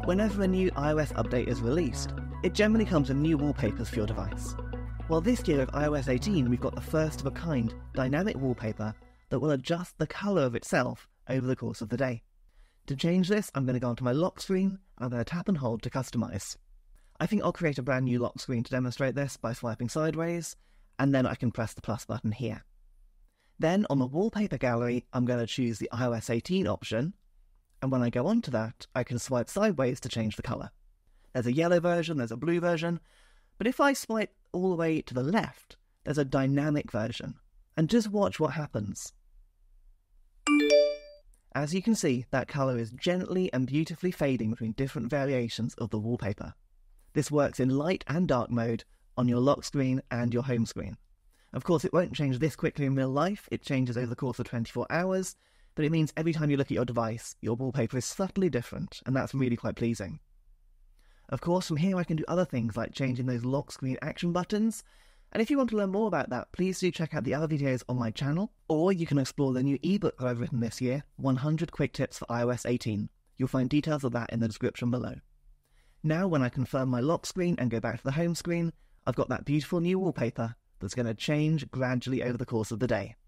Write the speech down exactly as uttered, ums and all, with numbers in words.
Whenever a new iOS update is released, it generally comes with new wallpapers for your device. Well, this year with i O S eighteen, we've got the first of a kind dynamic wallpaper that will adjust the colour of itself over the course of the day. To change this, I'm going to go onto my lock screen, and I'm going to tap and hold to customise. I think I'll create a brand new lock screen to demonstrate this by swiping sideways, and then I can press the plus button here. Then on the wallpaper gallery, I'm going to choose the i O S eighteen option, and when I go onto that, I can swipe sideways to change the colour. There's a yellow version, there's a blue version, but if I swipe all the way to the left, there's a dynamic version. And just watch what happens. As you can see, that colour is gently and beautifully fading between different variations of the wallpaper. This works in light and dark mode on your lock screen and your home screen. Of course, it won't change this quickly in real life, it changes over the course of twenty-four hours, but it means every time you look at your device, your wallpaper is subtly different, and that's really quite pleasing. Of course, from here I can do other things like changing those lock screen action buttons, and if you want to learn more about that, please do check out the other videos on my channel, or you can explore the new ebook that I've written this year, one hundred Quick Tips for i O S eighteen. You'll find details of that in the description below. Now, when I confirm my lock screen and go back to the home screen, I've got that beautiful new wallpaper that's going to change gradually over the course of the day.